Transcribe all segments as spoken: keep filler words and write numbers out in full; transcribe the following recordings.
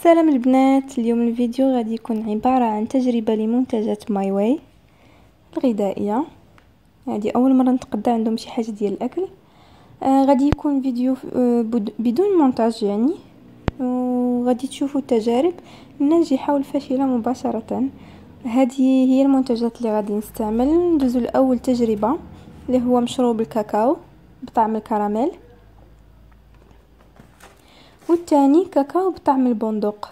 السلام البنات، اليوم الفيديو غادي يكون عبارة عن تجربة لمنتجات ماي واي الغذائية. هذه اول مرة نتقدى عندهم شي حاجة ديال الاكل. آه غادي يكون فيديو آه بدون مونتاج يعني، وغادي تشوفوا التجارب الناجحة والفاشلة مباشرة. هذه هي المنتجات اللي غادي نستعمل. ندوزو لاول تجربة اللي هو مشروب الكاكاو بطعم الكراميل، والثاني كاكاو بطعم البندق.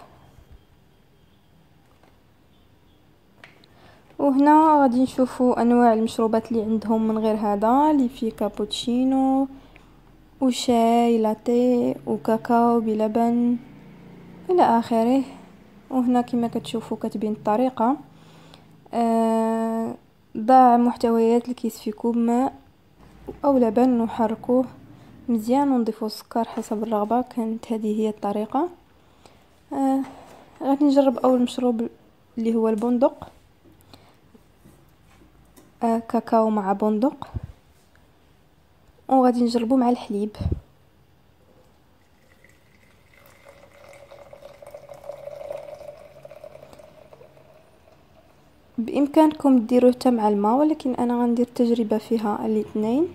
وهنا غادي نشوفوا انواع المشروبات اللي عندهم من غير هذا، اللي فيه كابوتشينو وشاي لاتيه وكاكاو بلبن الى اخره. وهنا كما كتشوفوا كاتبين الطريقه. آه ضع محتويات الكيس في كوب ماء او لبن ونحركوه مزيان ونضيفوا السكر حسب الرغبه. كانت هذه هي الطريقه. آه غادي نجرب اول مشروب اللي هو البندق. آه كاكاو مع بندق، وغادي نجربو مع الحليب. بامكانكم ديروه حتى مع الماء، ولكن انا غندير تجربه فيها الاثنين.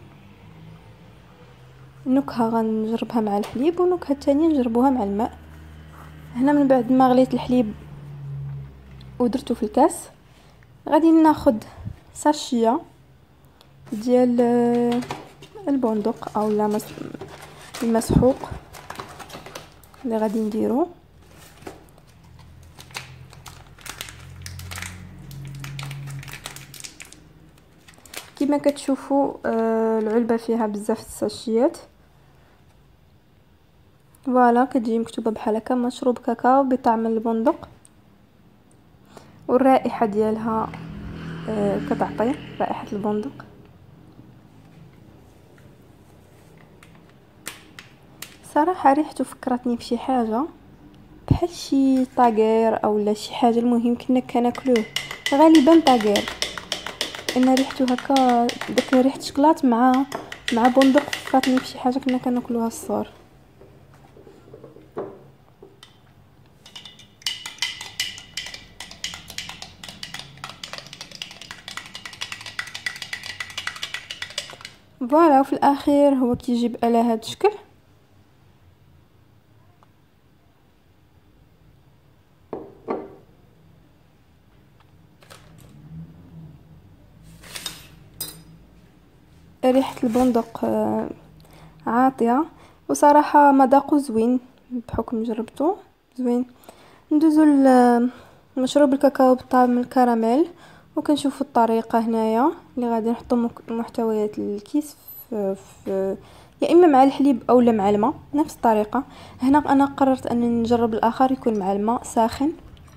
نكهه غنجربها مع الحليب، ونكهه الثانيه نجربوها مع الماء. هنا من بعد ما غليت الحليب ودرته في الكاس، غادي ناخذ ساشيه ديال البندق او لا المسحوق اللي غادي نديرو. كما كتشوفوا آه العلبه فيها بزاف الساشيات. فوالا كتجي مكتوبه بحال هكا مشروب كاكاو بطعم البندق، والرائحه ديالها آه كتعطي رائحه البندق. صراحه ريحته فكرتني بشي حاجه بحال شي طاغير او لا شي حاجه. المهم كنا كناكلوه غالبا طاغير، ان ريحته هكا داك ريحه شكلاط مع مع بندق فكرتني بشي حاجه كنا كناكلوها الصور. فوالا وفي الاخير هو كيجيب على هذا الشكل. ريحه البندق عاطيه، وصراحه مذاقه زوين بحكم جربته زوين. ندوزو لمشروب الكاكاو بطعم الكراميل، وكنشوفوا الطريقه هنايا اللي غادي نحطوا محتويات الكيس في, في يا اما مع الحليب او لا مع الماء نفس الطريقه. هنا انا قررت انني نجرب الاخر يكون مع الماء ساخن.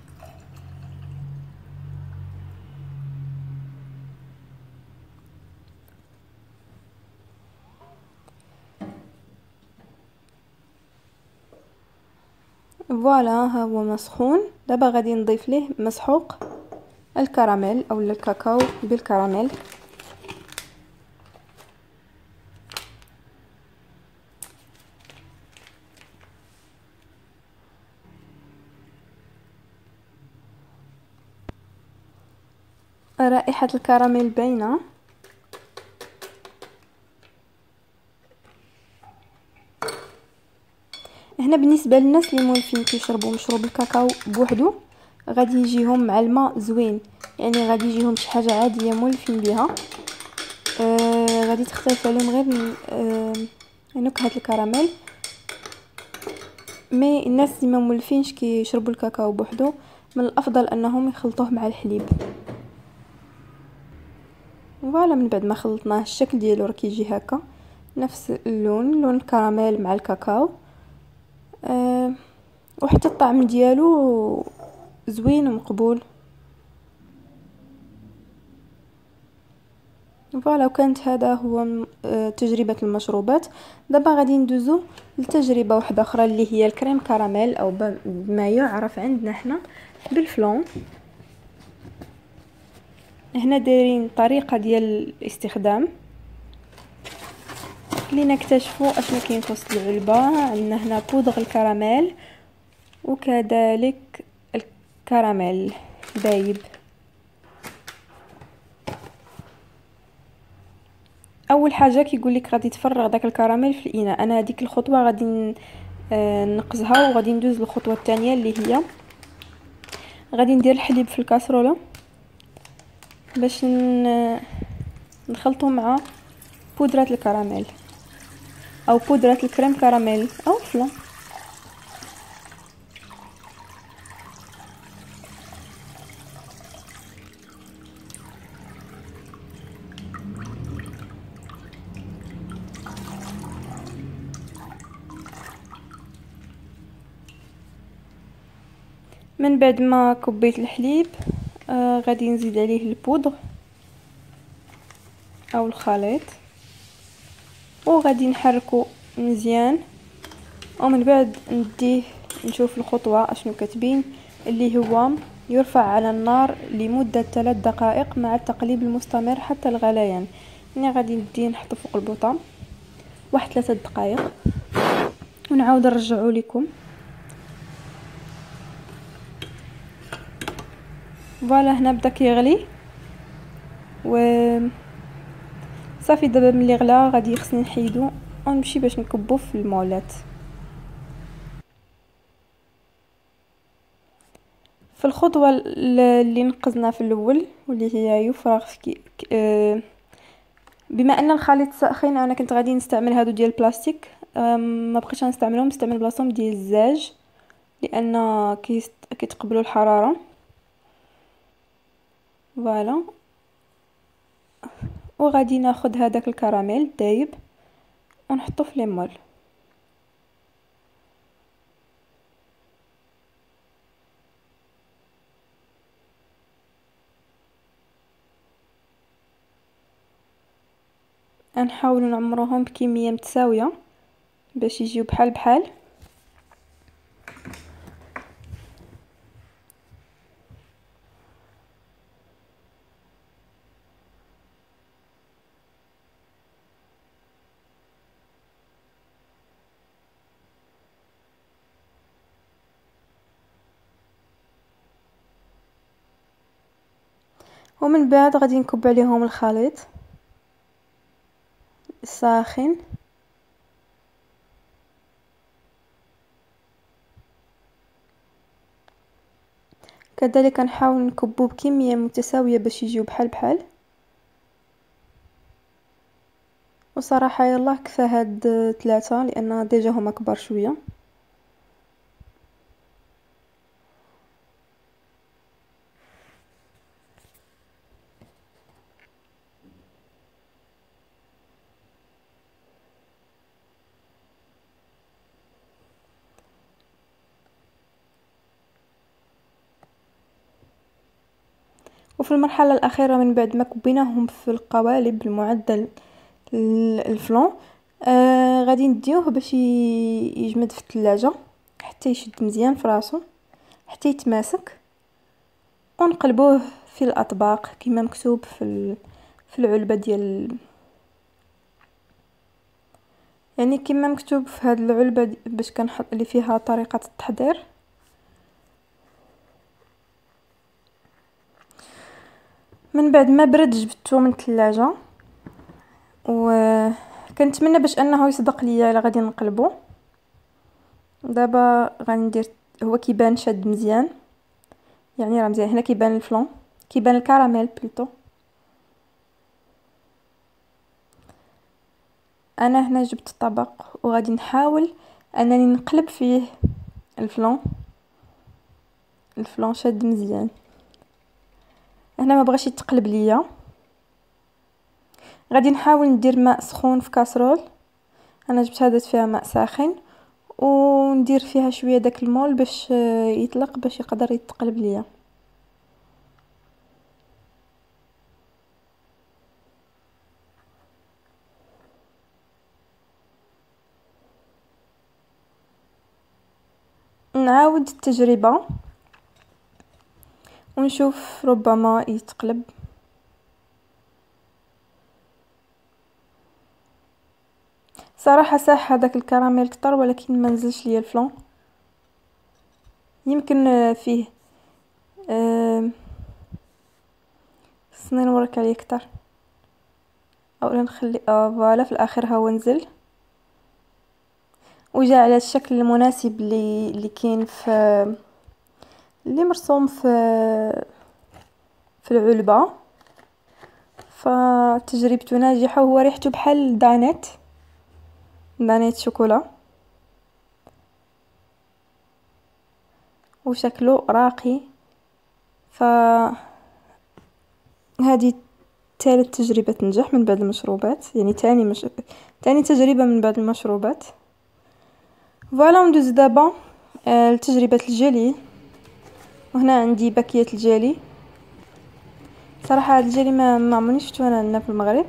فوالا ها هو مسخون. دابا غادي نضيف ليه مسحوق الكراميل او الكاكاو بالكراميل. رائحة الكراميل باينة. هنا بالنسبة للناس اللي مولفين كيشربوا مشروب الكاكاو بوحدو غادي يجيهم مع الماء زوين، يعني غادي يجيهم شي حاجة عادية مولفين بها. آه غادي تختلف عليهم غير آه نكهة الكراميل. مي الناس اللي ما مولفينش كيشربوا الكاكاو بوحدو من الافضل انهم يخلطوه مع الحليب. فوالا من بعد ما خلطناه الشكل ديالو راه كيجي هكا نفس اللون، لون الكراميل مع الكاكاو. أه وحتى الطعم ديالو زوين ومقبول. فوالا وكانت هذا هو تجربة المشروبات. دابا غادي ندوزو لتجربة واحدة اخرى اللي هي الكريم كراميل او بما يعرف عندنا حنا بالفلون. هنا دايرين طريقة ديال الاستخدام اللي نكتشفوا اشنا كاين في وسط العلبة. عندنا هنا بودغ الكراميل وكذلك الكراميل دايب. اول حاجه كيقول لك غادي تفرغ داك الكراميل في الاناء. انا هذيك الخطوه غادي نقزها وغادي ندوز للخطوه الثانيه اللي هي غادي ندير الحليب في الكاسرونه باش نخلطه مع بودره الكراميل او بودره الكريم كراميل او فلان. من بعد ما كبيت الحليب آه غادي نزيد عليه البودر او الخليط وغادي نحركه مزيان، ومن بعد نديه نشوف الخطوه اشنو كتبين اللي هو يرفع على النار لمده ثلاث دقائق مع التقليب المستمر حتى الغليان. يعني غادي نديه نحطه فوق البوطه واحد ثلاثة دقائق ونعاود نرجعو لكم. فوالا هنا بدا كيغلي و صافي. دابا ملي غلا غادي خصني نحيدو ونمشي باش نكبو في المولات. في الخطوه اللي نقزنا في الاول واللي هي يفرغ آه بما ان الخليط ساخن انا كنت غادي نستعمل هادو ديال البلاستيك، ما بقيتش نستعملهم، نستعمل بلاصتهم ديال الزاج لان كيتقبلوا الحراره. فوالا وغادي ناخذ هذاك الكراميل دايب ونحطه في لي مول. نحاولوا نعمروهم بكميه متساويه باش يجيو بحال بحال. ومن بعد غادي نكب عليهم الخليط ساخن كذلك نحاول نكبو بكميه متساويه باش يجيو بحال بحال. وصراحه يلا كفى هاد ثلاثه لان ديجا هما كبار شويه. وفي المرحله الاخيره من بعد ما كبيناهم في القوالب المعدل الفلون آه غادي نديوه باش يجمد في الثلاجه حتى يشد مزيان في راسو حتى يتماسك، ونقلبوه في الاطباق كما مكتوب في في العلبه ديال يعني كما مكتوب في هذه العلبه باش كنحط اللي فيها طريقه التحضير. من بعد ما برد جبدته من الثلاجه وكنتمنى باش انه يصدق ليا الا غادي نقلبو. دابا غندير هو كيبان شاد مزيان يعني راه مزيان. هنا كيبان الفلون كيبان الكراميل بلوتو. انا هنا جبت الطبق وغادي نحاول انني نقلب فيه الفلون. الفلون شاد مزيان. هنا ما بغاش يتقلب ليا. غادي نحاول ندير ماء سخون في كاسرول. انا جبت هذا فيها ماء ساخن وندير فيها شويه داك المول باش يطلق باش يقدر يتقلب ليا. نعاود التجربه ونشوف ربما يتقلب. صراحه صح هذاك الكراميل كتر ولكن ما نزلش ليا الفلون. يمكن آه، فيه آه، خصني نوريك عليه اكتر، او نخلي اه فوالا في الاخر هو نزل وجا على الشكل المناسب اللي اللي كاين في اللي مرسوم في في العلبة. فتجربته ناجحة، وهو ريحته بحال دانيت دانيت شوكولا، وشكله راقي. ف هذه ثالث تجربة تنجح من بعض المشروبات، يعني تاني مش... تاني تجربة من بعض المشروبات. فوالا ندوز دابا آه، لتجربة الجيلي. وهنا عندي باكية الجيلي. صراحة هاد الجيلي ما ما عمرني شفتو انا عندنا في المغرب،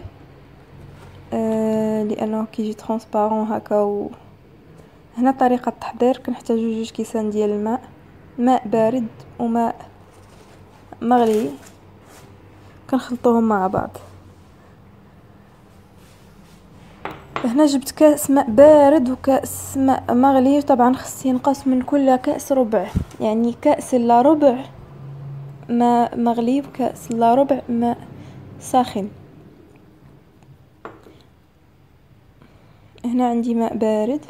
آه لانه كيجي ترونسبارون هكا. و هنا طريقة التحضير: كنحتاجو جوج كيسان ديال الماء، ماء بارد وماء مغلي، كنخلطوهم مع بعض. هنا جبت كاس ماء بارد وكاس ماء مغلي، طبعا خص ينقص من كل كاس ربع، يعني كاس الا ربع ماء مغلي وكاس الا ربع ماء ساخن. هنا عندي ماء بارد.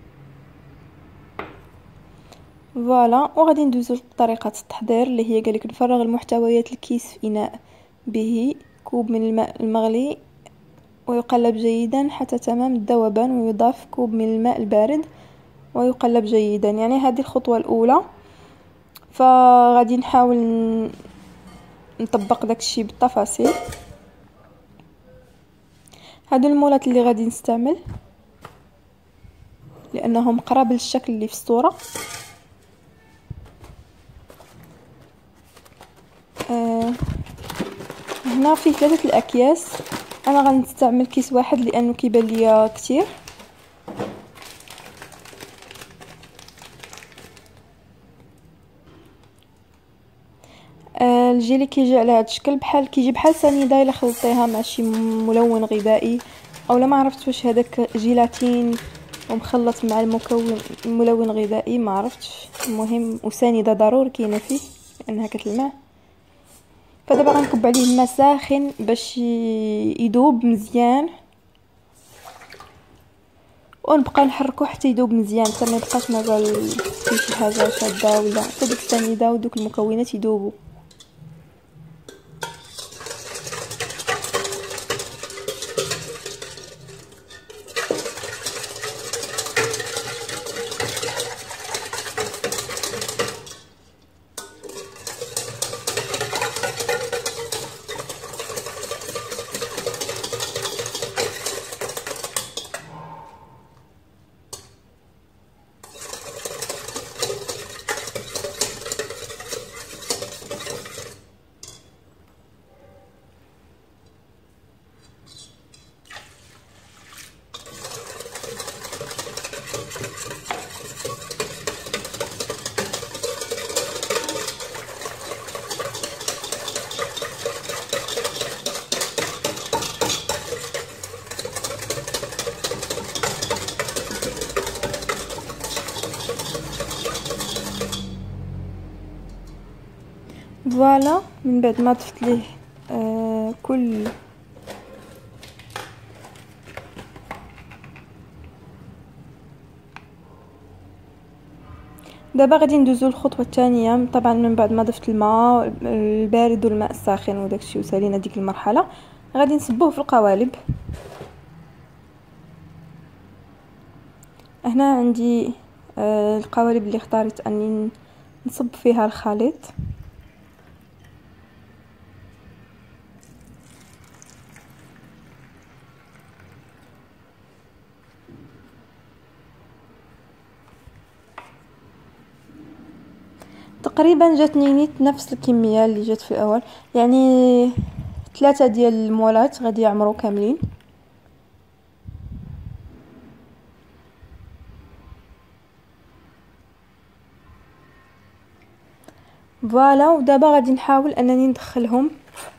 فوالا، وغادي ندوزو لطريقه التحضير اللي هي قالك نفرغ المحتويات الكيس في اناء به كوب من الماء المغلي، ويقلب جيدا حتى تمام الذوبان، ويضاف كوب من الماء البارد ويقلب جيدا. يعني هذه الخطوه الاولى. فغادي نحاول نطبق داكشي بالتفاصيل. هادو المولات اللي غادي نستعمل لانهم قراب للشكل اللي في الصوره. آه هنا فيه ثلاثه الاكياس، انا غنستعمل كيس واحد لانه كيبان ليا كتير. آه الجيلي كيجي على هذا الشكل، بحال كيجي بحال سنيده الا خلطيها مع شي ملون غذائي، او لا ما عرفت واش هذاك جيلاتين ومخلط مع المكون الملون غذائي، ما عرفتش. المهم وسنيده ضروري كاينه فيه لانها كتلمع. فدابا غنكب عليه الماء ساخن باش يذوب مزيان، ونبقى نحركو حتى يذوب مزيان، حتى ما يبقاش مازال فيه شي حاجه شاده، ولا حتى ديك السنيده ودوك المكونات يذوبوا. فوالا، من بعد ما ضفت ليه آه كل دابا غادي ندوزو للخطوه الثانيه. طبعا من بعد ما ضفت الماء البارد والماء الساخن وداكشي وسالينا ديك المرحله، غادي نصبوه في القوالب. هنا عندي آه القوالب اللي اختاريت اني نصب فيها الخليط. تقريبا جاتني نيت نفس الكميه اللي جات في الاول، يعني ثلاثه ديال المولات غادي يعمروا كاملين. فوالا، ودابا غادي نحاول انني ندخلهم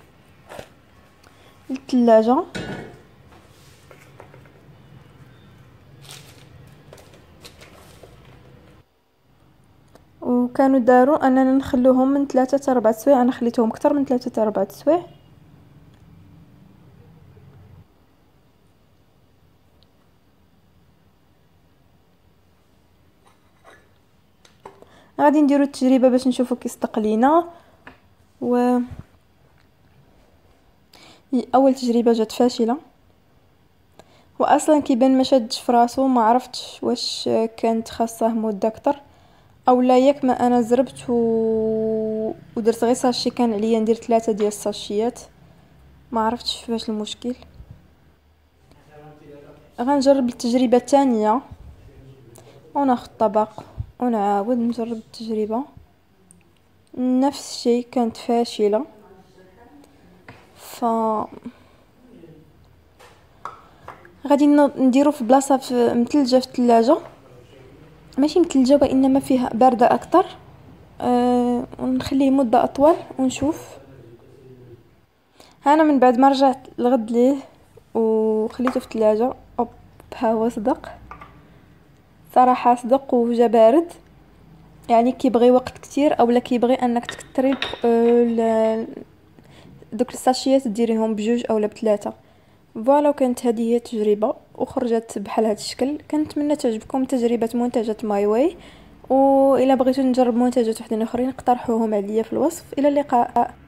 للثلاجه. وكانوا داروا اننا نخلوهم من ثلاثة حتى أربعة سوايع. انا خليتهم اكثر من ثلاثة حتى أربعة سوايع. غادي نديرو التجربه باش نشوفو كيصدق لينا. و اول تجربه جات فاشله، واصلا كيبان ما شادش فراسو. ما عرفتش واش كانت خاصه مده اكثر او لا، ياك ما انا زربت و... ودرت غير ساشي. كان عليا ندير ثلاثه ديال الساشيات، ما عرفتش واش المشكل. غنجرب التجربه الثانيه وناخذ طبق ونعاود نجرب التجربه. نفس الشيء، كانت فاشله. ف غادي نديرو في بلاصه في متلجه في الثلاجه، ماشي متلجه وانما فيها بارده اكثر. أه ونخليه مده اطول ونشوف. انا من بعد ما رجعت الغد ليه وخليته في الثلاجه، اوب ها هو صدق. صراحه صدق وجا بارد. يعني كيبغي وقت كتير اولا كيبغي انك تكثري أه دوك الساشيات ديريهم بجوج اولا بثلاثه. فوالا، وكانت هذه هي التجربه وخرجت بحال هذا الشكل. كنتمنى تعجبكم تجربه منتجات ماي واي، والى بغيتوا نجرب منتجات وحدين اخرين اقترحوهم عليا في الوصف. الى اللقاء.